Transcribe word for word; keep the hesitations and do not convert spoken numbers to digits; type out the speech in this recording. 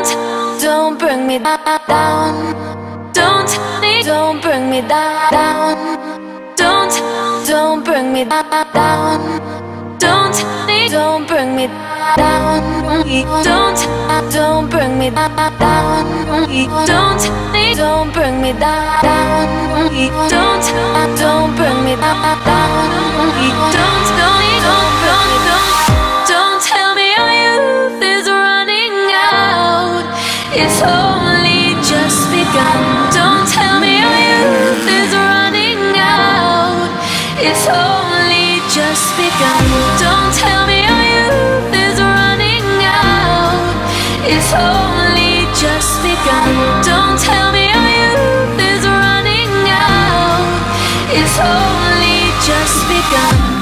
Don't, don't bring me down. Don't, don't bring me down. Don't, don't bring me down. Don't, don't bring me down. Don't, don't bring me down. Don't, don't bring me down. Don't, don't bring me down. Don't, don't, don't, don't, don't, don't tell me our youth is running out. It's only just begun. Don't tell me our youth is running out. It's only just begun. Don't tell me our youth is running out. It's only just begun. Don't tell me our youth is running out. It's only just begun.